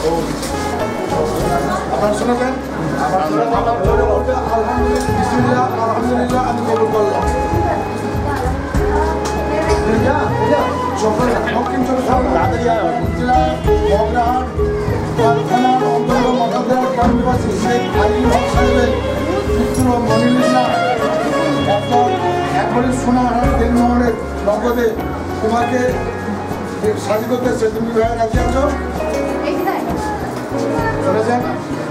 আপনারা শুনেছেন আলহামদুলিল্লাহ আলহামদুলিল্লাহ আমি কবুল করলাম। দক্ষিণ চব্বিশ পরগনা জেলা বগরাহাট থানার অন্তর্গত মতাদের গ্রামবাসী শেখ আলী হক সাহেবের পুত্র মনিরুল্লাহ একবারে সোনাহার তেলমহলের নগদে তোমাকে শাদি করতেছে, তুমি ভাই রাজি আছো? চলেছেন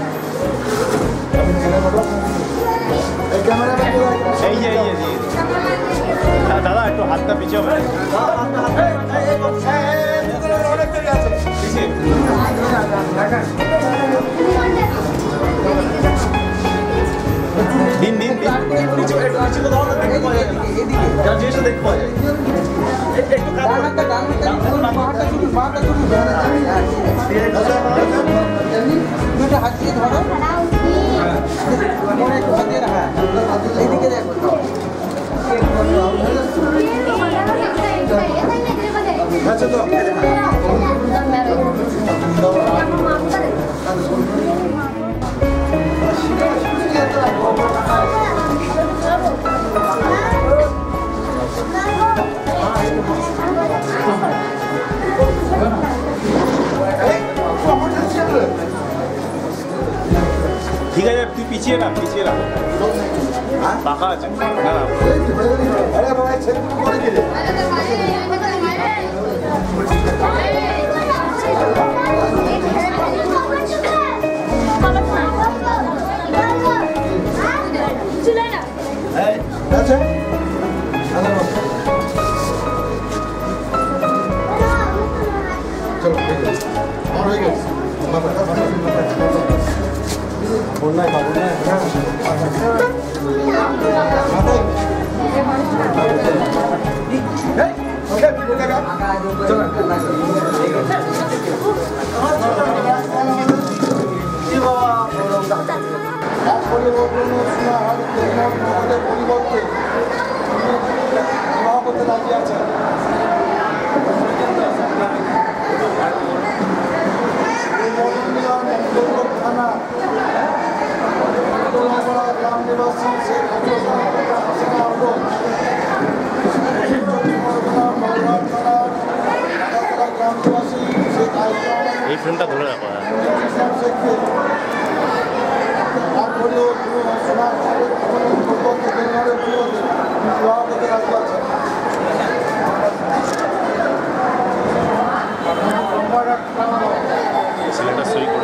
এই ক্যামেরাটা দাদা একটু হাতটা পিছিয়ে হবে। অনেক দেরি আছে দিন দিন জিনিসটা দেখতে পাওয়া যায়। দুটো হাত দিয়ে ধরো, একটু হাতে রাখা এইদিকে দেখো। আচ্ছা তো ঠিক আছে, তুই পিছিয়ে রাখ পাকা আছে না। আরে ভাই ছেলে করে দিলে আচ্ছা চলো ঠিক আছে আমার হয়ে গেছে বন্যায় পাবো না পরিবর্তে বিবাহ করতে রাজি আছে। থানা গ্রাম নিবাসী শেখ এই ফ্রেমটা ধরে রাখো। ছেলেটা সই করে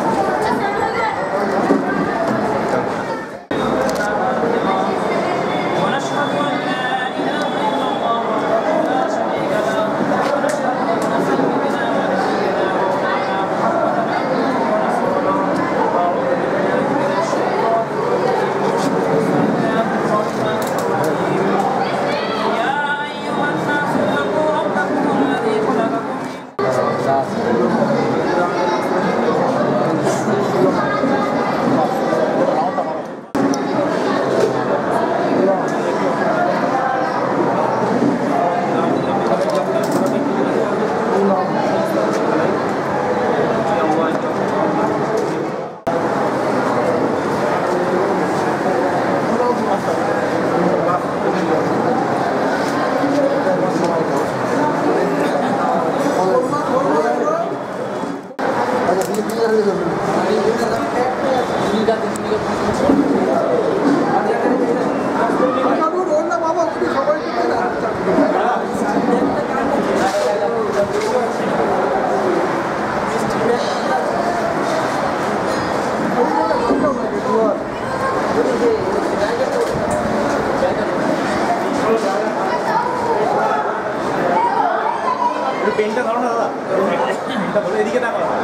পেনটা ধরো না দাদা, পেনটা ধরে এদিকে না করা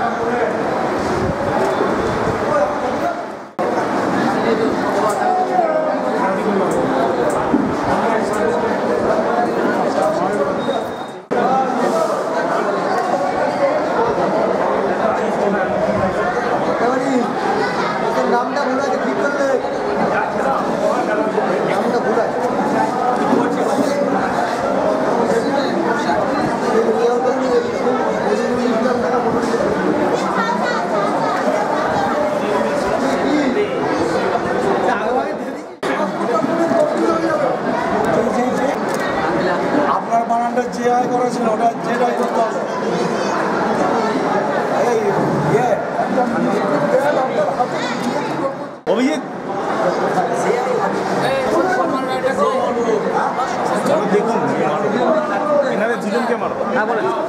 নামটা ভুল আছে, ঠিক করলে নামটা ভুল আছে। ওটা যে আয় করেছিল ওটা যেটাই করতে হবে এই অভিজিৎ দেখুন এনাদের দুজনকে মারো